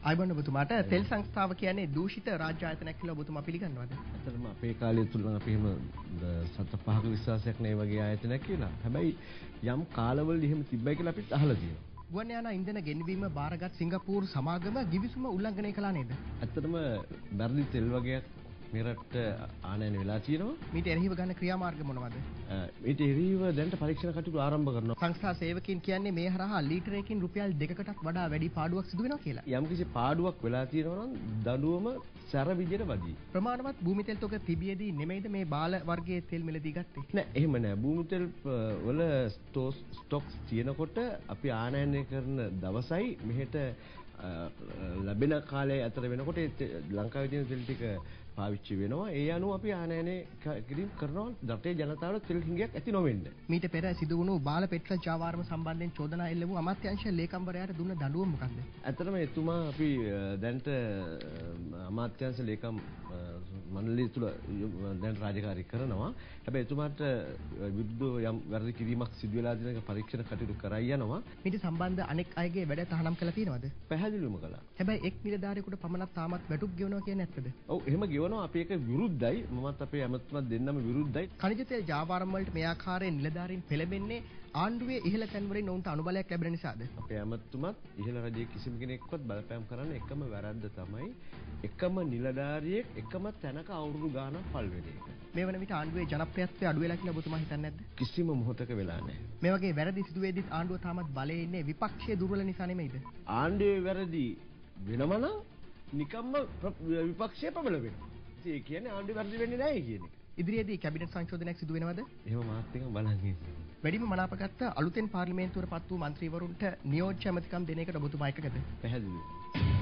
අයබන් ඔබතුමාට තෙල් සංස්ථාව කියන්නේ දූෂිත රාජ්‍ය ආයතනයක් කියලා ඔබතුමා පිළිගන්නවද? ඇත්තටම අපේ කාලය තුල නම් අපි එහෙම සත පහක විශ්වාසයක් නැහැ වගේ ආයතනයක් කියලා. හැබැයි යම් කාලවල එහෙම තිබ්බයි කියලා අපිත් අහලා තියෙනවා. ගුවන් යානා ඉන්ධන ගෙන්වීම බාරගත් සිංගප්පූරු සමාගම givisuma උල්ලංඝනය කළා නේද? ඇත්තටම බැරදි තෙල් වගේක් මෙරට ආනයන වෙලා තියෙනවා. මීට එරෙහිව ගන්න ක්‍රියාමාර්ග මොනවද? මීට එරෙහිව දැනට පරීක්ෂණ කටයුතු ආරම්භ කරනවා. සංස්ථා සේවකයන් කියන්නේ මේ හරහා ලීටරයකින් රුපියල් 2කටත් වඩා වැඩි පාඩුවක් සිදු වෙනවා කියලා. යම්කිසි පාඩුවක් වෙලා තියෙනවා නම් දඬුවම සැර විදියට වදී. ප්‍රමාණවත් භූමි තෙල් තොග තිබියදී නෙමෙයිද මේ බාල වර්ගයේ තෙල් මිලදී ගත්තේ? නෑ එහෙම නෑ. භූමි තෙල් වල ස්ටොක්ස් තියෙනකොට අපි ආනයනය කරන දවසයි මෙහෙට ලැබෙන කාලය අතර වෙනකොට ලංකාවේ තියෙන තෙල් ටික පාවිච්චි වෙනවා. ඒ අනුව අපි ආනයනය කිරීම කරනවා රටේ ජනතාවට තෙල් හිඟයක් ඇති නොවෙන්න. මීට පෙර සිදු වුණු බාල පෙට්‍රල් ජාවාරම සම්බන්ධයෙන් චෝදනා එල්ල වූ අමාත්‍යාංශ ලේකම්වරයාට දුන්න දඬුවම මොකක්ද? ඇත්තටම එතුමා අපි දැනට අමාත්‍යාංශ ලේකම් මණ්ඩලය තුල දැන් රාජකාරී කරනවා. හැබැයි එතුමාට විරුද්ධව යම් වැරදි කිරීමක් සිදු වෙලා තියෙන එක පරීක්ෂණ කටයුතු කරයි යනවා. මීට සම්බන්ධ අනෙක් අයගේ වැඩ තහනම් කළා තියෙනවද? පැහැදිලිවම කළා. හැබැයි එක් නිලධාරියෙකුට පමණක් තාමත් වැටුප් ගෙවනවා කියන්නේ නැත්තද? ඔව් එහෙම ගෙවනවා. අපි ඒක විරුද්ධයි. මමත් අපේ ඇමතුමත් දෙන්නම විරුද්ධයි. ඛනිජ තෙල් ජාවාරම් වලට මේ ආකාරයෙන් නිලධාරීන් පෙළඹෙන්නේ ආණ්ඩුවේ ඉහළ තැන්වලින් ඔවුන්ට අනුබලයක් ලැබෙන නිසාද? අපේ ඇමතුමත් ඉහළ රජයේ කිසිම කෙනෙක්වත් බලපෑම් කරන්න එකම වැරද්ද තමයි එකම නිලධාරියෙක් එකම තැනක අවුරුදු ගාණක් පල් වෙන එක. මේ වන විට ආණ්ඩුවේ ජනප්‍රියත්වය අඩු වෙලා කියලා ඔබතුමා හිතන්නේ නැද්ද? කිසිම මොහොතක වෙලා නැහැ. මේ වගේ වැරදි සිදුවේදීත් ආණ්ඩුව තාමත් බලයේ ඉන්නේ විපක්ෂයේ දුර්වල නිසා නෙමෙයිද? ආණ්ඩුවේ වැරදි වෙනම නම් නිකම්ම විපක්ෂයේ ප්‍රබල වෙනවා. ඒ කියන්නේ ආණ්ඩුවේ වැරදි වෙන්නේ නැහැ කියන එක. ඉදිරියේදී කැබිනට් සංශෝධනයක් සිදු වෙනවද? එහෙම මාත් නිකන් බලන් ඉන්නේ. වැඩිම මනාපගත්ත අලුතෙන් පාර්ලිමේන්තුවට පත් වූ മന്ത്രിවරුන්ට නියෝජ්‍ය ඇමතිකම් දෙන එකට ඔබතුමා එකගද? පැහැදිලි.